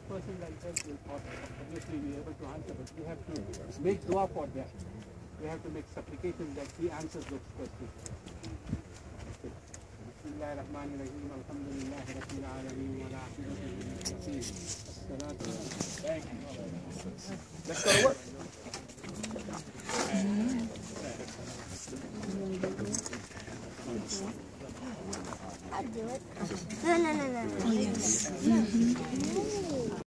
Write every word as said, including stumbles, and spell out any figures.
person like that will obviously be able to answer, but we have to make dua for that. We have to make supplication that he answers those questions. Bismillahirrahmanirrahim. Alhamdulillahi Rabbil Alameen wa la aqibatu lil muttaqin. As-salatu Thank you. Let's go to work. I'll do it. No, no, no, no.